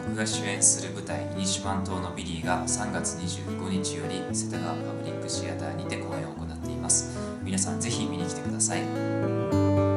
僕が主演する舞台「イニシュマン島のビリー」が3月25日より世田谷パブリックシアターにて公演を行っています。皆さんぜひ見に来てください。